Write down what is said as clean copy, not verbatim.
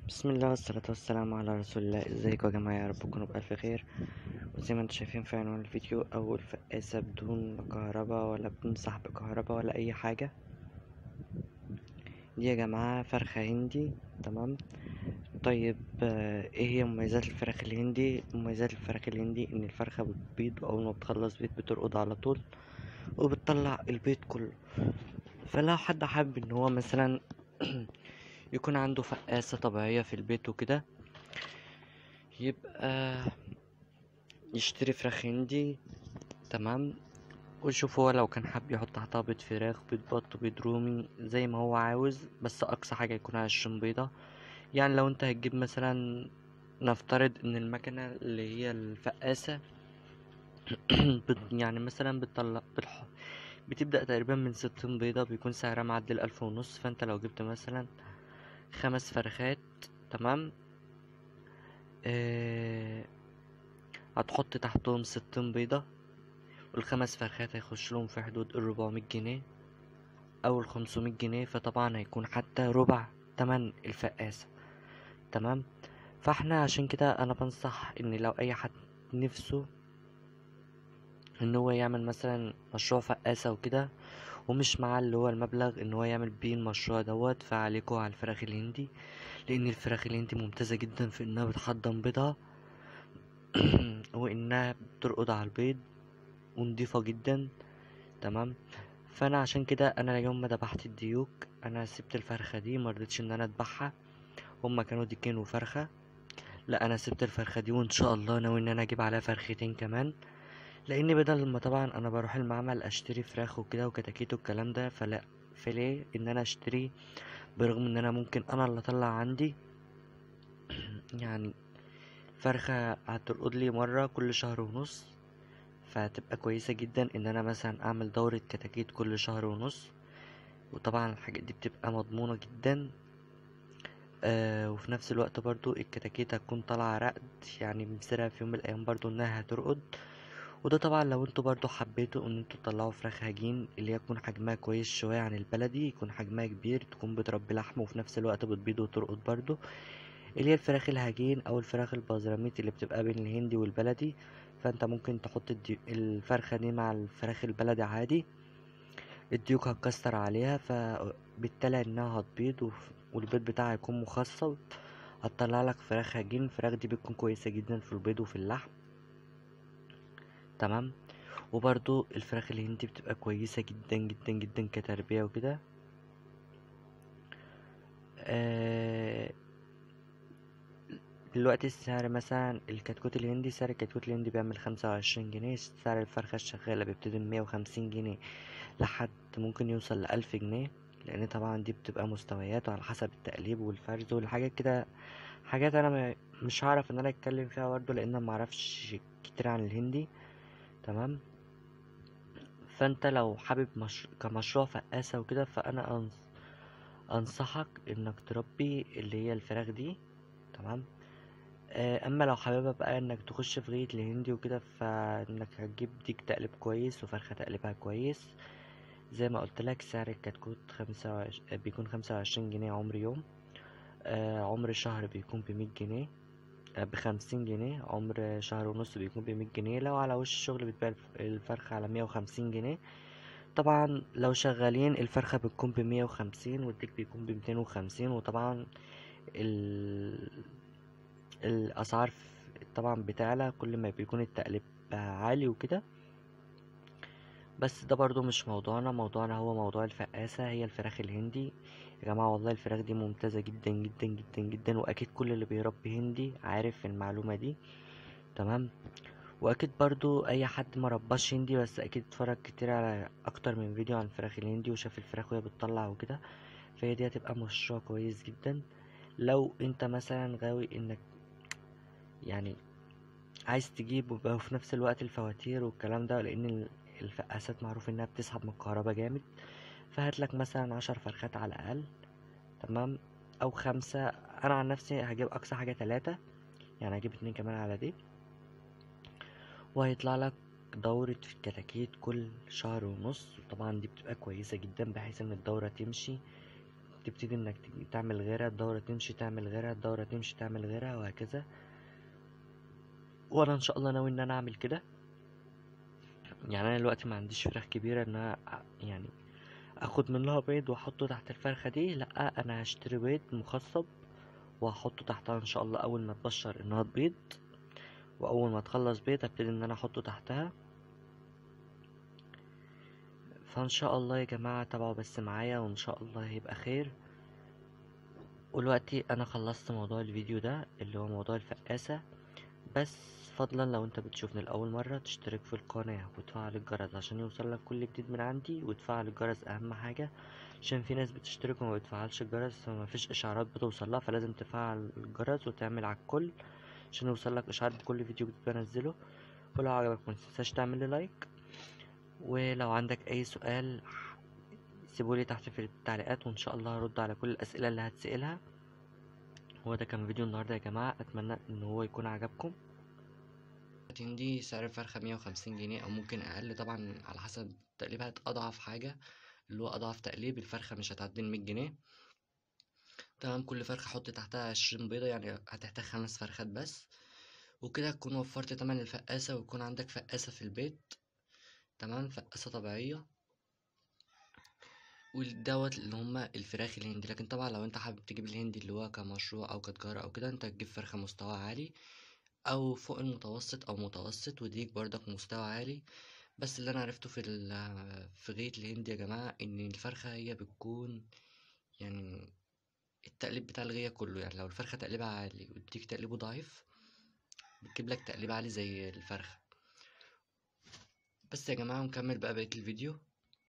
بسم الله والصلاة والسلام على رسول الله. ازيكم يا جماعة؟ يا رب تكونوا بألف خير. وزي ما انتم شايفين في عنوان الفيديو، أول فقاسة بدون كهرباء ولا بدون سحب كهرباء ولا أي حاجة. دي يا جماعة فرخة هندي. تمام. طيب ايه هي مميزات الفراخ الهندي؟ مميزات الفراخ الهندي ان الفرخة بتبيض، وأول ما بتخلص بيض بترقد على طول وبتطلع البيض كله. فلو حد حابب ان هو مثلا يكون عنده فقاسة طبيعية في البيت وكده، يبقى يشتري فراخ هندي. تمام. ويشوف هو لو كان حابب يحط تحتها بيض فراخ، بيض بط، بيض رومي، زي ما هو عاوز، بس اقصى حاجة يكون 20 بيضة. يعني لو انت هتجيب مثلا، نفترض ان المكنة اللي هي الفقاسة يعني مثلا بتبدأ تقريبا من 60 بيضة، بيكون سعرها معدي 1500. فانت لو جبت مثلا 5 فرخات، تمام، آه هتحط تحتهم 60 بيضة، والخمس فرخات هيخش لهم في حدود 400 جنيه او 500 جنيه. فطبعا هيكون حتى ربع تمن الفقاسة. تمام. فاحنا عشان كده انا بنصح ان لو اي حد نفسه ان هو يعمل مثلا مشروع فقاسة وكده، ومش معاه اللي هو المبلغ ان هو يعمل بيه المشروع دوت، فعليكوا على الفراخ الهندي. لان الفراخ الهندي ممتازة جدا في انها بتحضن بيضها وانها بترقد على البيض، ونضيفة جدا. تمام. فانا عشان كده انا يوم ما ذبحت الديوك، انا سبت الفرخة دي، مرضتش ان انا اذبحها. هما كانوا ديكين وفرخة. لا، انا سبت الفرخة دي، وان شاء الله ناوي ان انا اجيب عليها فرختين كمان. لان بدل ما طبعا انا بروح المعمل اشتري فراخ وكده وكتاكيت والكلام ده، فلا، فليه ان انا اشتري؟ برغم ان انا ممكن انا اللي اطلع عندي يعني فرخة هترقد لي مرة كل شهر ونص. فهتبقى كويسة جدا ان انا مثلا اعمل دورة كتاكيت كل شهر ونص. وطبعا الحاجات دي بتبقى مضمونة جدا. وفي نفس الوقت برضو الكتاكيت هتكون طالعة رقد، يعني بنسيرها في يوم من الأيام برضو إنها هترقد. وده طبعا لو انتوا برضو حبيتوا ان انتوا تطلعوا فراخ هجين اللي هي يكون حجمها كويس شوية عن البلدي، يكون حجمها كبير، تكون بتربي لحم وفي نفس الوقت بتبيض وترقد برضو، اللي هي الفراخ الهجين او الفراخ البازراميت اللي بتبقى بين الهندي والبلدي. فانت ممكن تحط الفرخة دي مع الفراخ البلدي عادي. الديوك هتكسر عليها، فبالتالي انها هتبيض والبيض بتاعها هيكون مخصب. هتطلع لك فراخ هجين. الفراخ دي بتكون كويسة جدا في البيض وفي اللحم. تمام. وبرضو الفراخ الهندي بتبقى كويسة جدا جدا جدا كتربية وكده. آه دلوقتي السعر مثلا الكتكوت الهندي، سعر الكتكوت الهندي بيعمل 25 جنيه. سعر الفرخة الشغالة بيبتدي من 150 جنيه لحد ممكن يوصل ل1000 جنيه. لأن طبعا دي بتبقى مستويات وعلى حسب التقليب والفرز والحاجات كده. حاجات أنا مش هعرف إن أنا أتكلم فيها برضه، لأن أنا معرفش كتير عن الهندي. تمام. فانت لو حابب كمشروع فقاسة وكده، فانا انصحك انك تربي اللي هي الفراخ دي. تمام. اما لو حاببها بقى انك تخش في غاية الهندي وكده، فانك هتجيب ديك تقلب كويس وفرخة تقلبها كويس. زي ما قلت لك سعر الكتكوت بيكون 25 جنيه عمر يوم. عمر شهر بيكون ب100 جنيه. ب50 جنيه. عمر شهر ونص بيكون ب100 جنيه. لو على وش الشغل بتبيع الفرخة على 150 جنيه. طبعا لو شغالين الفرخة بتكون ب150 والديك بيكون ب250. وطبعا ال... الأسعار طبعا بتعلى كل ما بيكون التقليب عالي وكده. بس ده برضو مش موضوعنا. موضوعنا هو موضوع الفقاسة، هي الفراخ الهندي. يا جماعة والله الفراخ دي ممتازة جدا جدا جدا جدا، وأكيد كل اللي بيربي هندي عارف المعلومة دي. تمام. واكيد برضو اي حد ما رباش هندي بس اكيد اتفرج كتير على اكتر من فيديو عن الفراخ الهندي وشاف الفراخ وهي بتطلع وكده، فهي دي هتبقى مشروع كويس جدا. لو انت مثلا غاوي انك يعني عايز تجيب وفي نفس الوقت الفواتير والكلام ده، لان الفقاسات معروف انها بتسحب من الكهرباء جامد، فهاتلك مثلا 10 فرخات على الاقل. تمام. او 5. انا عن نفسي هجيب اقصى حاجة 3، يعني هجيب 2 كمان على دي. وهيطلع لك دورة في الكتاكيت كل شهر ونص. طبعا دي بتبقى كويسة جدا بحيث ان الدورة تمشي تبتدي انك تعمل غيرها، الدورة تمشي تعمل غيرها، الدورة تمشي تعمل غيرها، وهكذا. وانا ان شاء الله ناوي ان انا اعمل كده. يعني انا دلوقتي ما عنديش فراخ كبيرة ان انا يعني اخد منها بيض واحطه تحت الفرخة دي، لا انا هشتري بيض مخصب وهحطه تحتها ان شاء الله. اول ما تبشر انها تبيض واول ما تخلص بيض ابتدي ان انا احطه تحتها. فان شاء الله يا جماعة تابعوا بس معايا وان شاء الله هيبقى خير. ودلوقتي انا خلصت موضوع الفيديو ده اللي هو موضوع الفقاسة. بس فضلا لو انت بتشوفني لأول مرة تشترك في القناة وتفعل الجرس عشان يوصلك كل جديد من عندي، وتفعل الجرس اهم حاجة، عشان في ناس بتشترك وما بتفعلش الجرس فمفيش اشعارات بتوصلها، فلازم تفعل الجرس وتعمل على الكل عشان يوصلك اشعار بكل فيديو جديد بنزله. ولو عجبك متنساش تعمل لي لايك، ولو عندك اي سؤال سيبولي تحت في التعليقات وان شاء الله هرد على كل الاسئله اللي هتسألها. هو ده كان فيديو النهارده يا جماعه، اتمنى ان هو يكون عجبكم. دي سعر الفرخه 150 جنيه او ممكن اقل طبعا على حسب تقليبها. اضعف حاجه اللي هو اضعف تقليب الفرخه مش هتعدي 100 جنيه. تمام، كل فرخه حط تحتها 20 بيضه، يعني هتحتاج 5 فرخات بس. وكده تكون وفرت تمن الفقاسه ويكون عندك فقاسه في البيت. تمام، فقاسه طبيعيه. ودوت اللي هما الفراخ الهندي. لكن طبعا لو انت حابب تجيب الهندي اللي هو كمشروع او كتجارة او كده، انت تجيب فرخة مستوى عالي او فوق المتوسط او متوسط وديك برضك مستوى عالي. بس اللي انا عرفته في غاية الهندي يا جماعة ان الفرخة هي بتكون يعني التقليب بتاع الغية كله. يعني لو الفرخة تقليبها عالي والديك تقليبه ضعيف بتجيب لك تقليب عالي زي الفرخة. بس يا جماعة نكمل بقى بقية الفيديو.